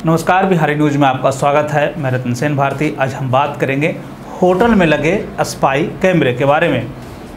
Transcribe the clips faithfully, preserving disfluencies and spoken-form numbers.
नमस्कार, बिहारी न्यूज में आपका स्वागत है। मैं रतन सेन भारती। आज हम बात करेंगे होटल में लगे स्पाई कैमरे के बारे में।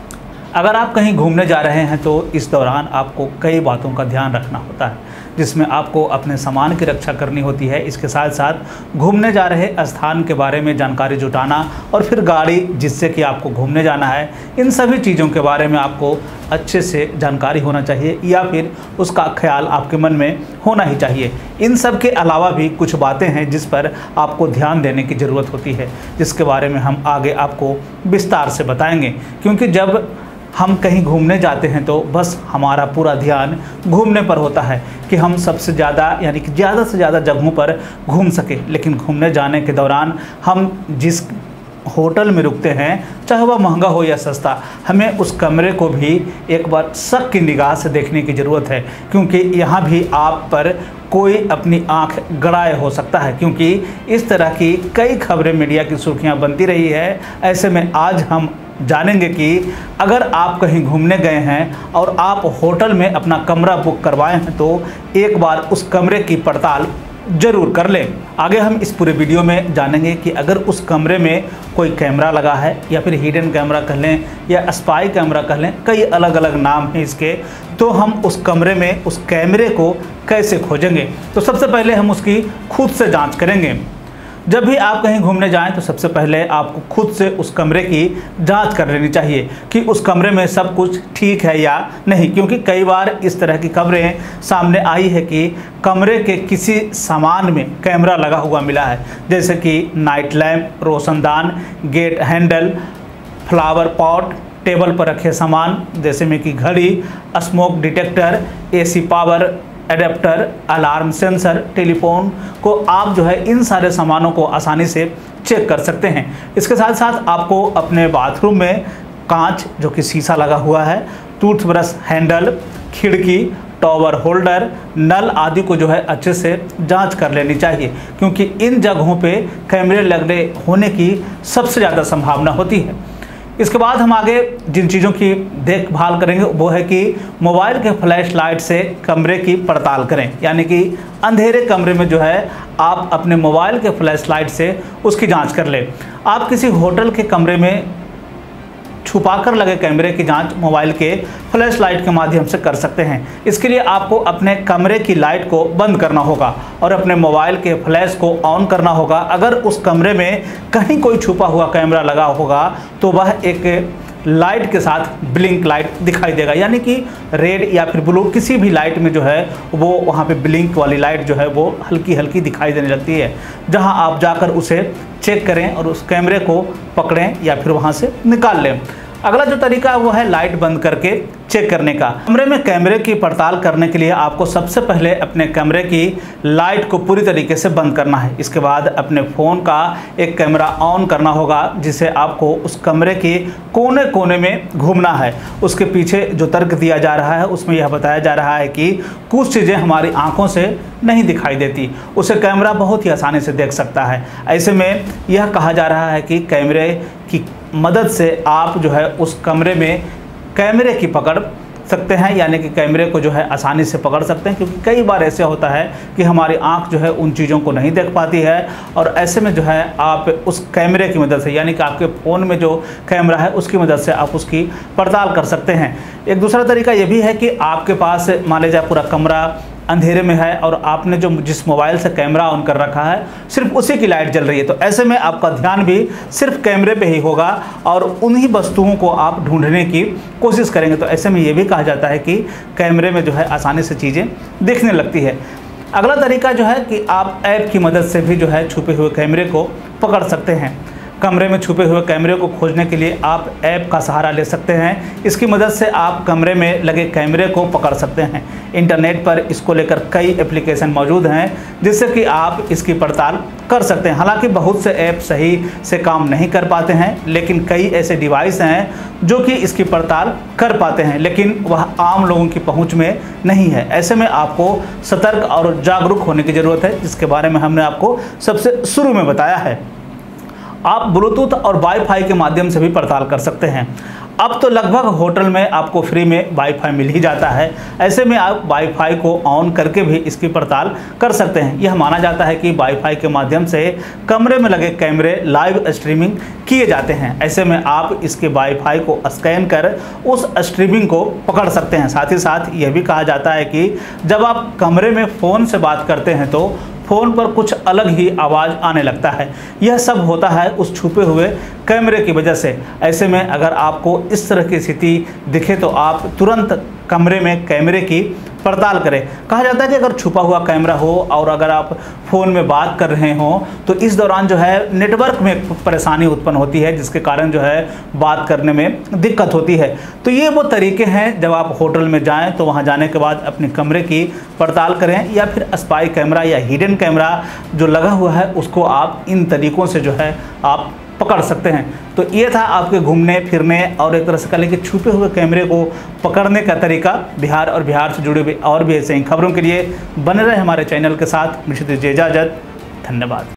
अगर आप कहीं घूमने जा रहे हैं तो इस दौरान आपको कई बातों का ध्यान रखना होता है, जिसमें आपको अपने सामान की रक्षा करनी होती है। इसके साथ साथ घूमने जा रहे स्थान के बारे में जानकारी जुटाना और फिर गाड़ी जिससे कि आपको घूमने जाना है, इन सभी चीज़ों के बारे में आपको अच्छे से जानकारी होना चाहिए या फिर उसका ख्याल आपके मन में होना ही चाहिए। इन सब के अलावा भी कुछ बातें हैं जिस पर आपको ध्यान देने की ज़रूरत होती है, जिसके बारे में हम आगे आपको विस्तार से बताएंगे। क्योंकि जब हम कहीं घूमने जाते हैं तो बस हमारा पूरा ध्यान घूमने पर होता है कि हम सबसे ज़्यादा यानी कि ज़्यादा से ज़्यादा जगहों पर घूम सके। लेकिन घूमने जाने के दौरान हम जिस होटल में रुकते हैं, चाहे वह महंगा हो या सस्ता, हमें उस कमरे को भी एक बार शक की निगाह से देखने की ज़रूरत है। क्योंकि यहाँ भी आप पर कोई अपनी आंख गड़ाए हो सकता है, क्योंकि इस तरह की कई खबरें मीडिया की सुर्खियाँ बनती रही है। ऐसे में आज हम जानेंगे कि अगर आप कहीं घूमने गए हैं और आप होटल में अपना कमरा बुक करवाए हैं तो एक बार उस कमरे की पड़ताल ज़रूर कर लें। आगे हम इस पूरे वीडियो में जानेंगे कि अगर उस कमरे में कोई कैमरा लगा है या फिर हिडन कैमरा कह लें या स्पाई कैमरा कह लें, कई अलग अलग नाम हैं इसके, तो हम उस कमरे में उस कैमरे को कैसे खोजेंगे। तो सबसे पहले हम उसकी खुद से जाँच करेंगे। जब भी आप कहीं घूमने जाएं तो सबसे पहले आपको खुद से उस कमरे की जांच कर लेनी चाहिए कि उस कमरे में सब कुछ ठीक है या नहीं। क्योंकि कई बार इस तरह की खबरें सामने आई है कि कमरे के किसी सामान में कैमरा लगा हुआ मिला है, जैसे कि नाइट लैंप, रोशनदान, gate handle, flower pot, table पर रखे सामान जैसे में कि घड़ी, smoke detector, AC power adapter, alarm sensor, telephone को आप जो है इन सारे सामानों को आसानी से चेक कर सकते हैं। इसके साथ साथ आपको अपने बाथरूम में कांच जो कि शीशा लगा हुआ है, टूथब्रश हैंडल, खिड़की, टॉवर होल्डर, नल आदि को जो है अच्छे से जांच कर लेनी चाहिए। क्योंकि इन जगहों पे कैमरे लगने होने की सबसे ज़्यादा संभावना होती है। इसके बाद हम आगे जिन चीज़ों की देखभाल करेंगे वो है कि मोबाइल के फ्लैश लाइट से कमरे की पड़ताल करें। यानी कि अंधेरे कमरे में जो है आप अपने मोबाइल के फ्लैश लाइट से उसकी जांच कर लें। आप किसी होटल के कमरे में छुपाकर लगे कैमरे की जांच मोबाइल के फ्लैश लाइट के माध्यम से कर सकते हैं। इसके लिए आपको अपने कमरे की लाइट को बंद करना होगा और अपने मोबाइल के फ्लैश को ऑन करना होगा। अगर उस कमरे में कहीं कोई छुपा हुआ कैमरा लगा होगा तो वह एक लाइट के साथ ब्लिंक लाइट दिखाई देगा, यानी कि रेड या फिर ब्लू किसी भी लाइट में जो है वो वहाँ पे ब्लिंक वाली लाइट जो है वो हल्की हल्की दिखाई देने लगती है, जहाँ आप जाकर उसे चेक करें और उस कैमरे को पकड़ें या फिर वहाँ से निकाल लें। अगला जो तरीका है वो है लाइट बंद करके चेक करने का। कमरे में कैमरे की पड़ताल करने के लिए आपको सबसे पहले अपने कमरे की लाइट को पूरी तरीके से बंद करना है। इसके बाद अपने फ़ोन का एक कैमरा ऑन करना होगा, जिसे आपको उस कमरे के कोने कोने में घूमना है। उसके पीछे जो तर्क दिया जा रहा है उसमें यह बताया जा रहा है कि कुछ चीज़ें हमारी आँखों से नहीं दिखाई देती, उसे कैमरा बहुत ही आसानी से देख सकता है। ऐसे में यह कहा जा रहा है कि कैमरे की मदद से आप जो है उस कमरे में कैमरे की पकड़ सकते हैं, यानी कि कैमरे को जो है आसानी से पकड़ सकते हैं। क्योंकि कई बार ऐसे होता है कि हमारी आंख जो है उन चीज़ों को नहीं देख पाती है, और ऐसे में जो है आप उस कैमरे की मदद से, यानी कि आपके फ़ोन में जो कैमरा है उसकी मदद से आप उसकी पड़ताल कर सकते हैं। एक दूसरा तरीका ये भी है कि आपके पास मान लीजिए पूरा कमरा अंधेरे में है और आपने जो जिस मोबाइल से कैमरा ऑन कर रखा है सिर्फ उसी की लाइट जल रही है, तो ऐसे में आपका ध्यान भी सिर्फ कैमरे पे ही होगा और उन्हीं वस्तुओं को आप ढूंढने की कोशिश करेंगे। तो ऐसे में ये भी कहा जाता है कि कैमरे में जो है आसानी से चीज़ें दिखने लगती है। अगला तरीका जो है कि आप ऐप की मदद से भी जो है छुपे हुए कैमरे को पकड़ सकते हैं। कमरे में छुपे हुए कैमरे को खोजने के लिए आप ऐप का सहारा ले सकते हैं। इसकी मदद से आप कमरे में लगे कैमरे को पकड़ सकते हैं। इंटरनेट पर इसको लेकर कई एप्लीकेशन मौजूद हैं जिससे कि आप इसकी पड़ताल कर सकते हैं। हालांकि बहुत से ऐप सही से काम नहीं कर पाते हैं, लेकिन कई ऐसे डिवाइस हैं जो कि इसकी पड़ताल कर पाते हैं, लेकिन वह आम लोगों की पहुंच में नहीं है। ऐसे में आपको सतर्क और जागरूक होने की ज़रूरत है, जिसके बारे में हमने आपको सबसे शुरू में बताया है। आप ब्लूटूथ और वाईफाई के माध्यम से भी पड़ताल कर सकते हैं। अब तो लगभग होटल में आपको फ्री में वाईफाई मिल ही जाता है। ऐसे में आप वाईफाई को ऑन करके भी इसकी पड़ताल कर सकते हैं। यह माना जाता है कि वाईफाई के माध्यम से कमरे में लगे कैमरे लाइव स्ट्रीमिंग किए जाते हैं। ऐसे में आप इसके वाईफाई को स्कैन कर उस स्ट्रीमिंग को पकड़ सकते हैं। साथ ही साथ यह भी कहा जाता है कि जब आप कमरे में फ़ोन से बात करते हैं तो फ़ोन पर कुछ अलग ही आवाज़ आने लगता है। यह सब होता है उस छुपे हुए कैमरे की वजह से। ऐसे में अगर आपको इस तरह की स्थिति दिखे तो आप तुरंत कमरे में कैमरे की पड़ताल करें। कहा जाता है कि अगर छुपा हुआ कैमरा हो और अगर आप फ़ोन में बात कर रहे हों तो इस दौरान जो है नेटवर्क में परेशानी उत्पन्न होती है, जिसके कारण जो है बात करने में दिक्कत होती है। तो ये वो तरीके हैं, जब आप होटल में जाएं तो वहां जाने के बाद अपने कमरे की पड़ताल करें, या फिर स्पाई कैमरा या हिडन कैमरा जो लगा हुआ है उसको आप इन तरीक़ों से जो है आप पकड़ सकते हैं। तो ये था आपके घूमने फिरने और एक तरह से कह कि छुपे हुए कैमरे को पकड़ने का तरीका। बिहार और बिहार से जुड़े हुए और भी ऐसे ही खबरों के लिए बने रहे हमारे चैनल के साथ। मुझे दीजिए इजाज़त। धन्यवाद।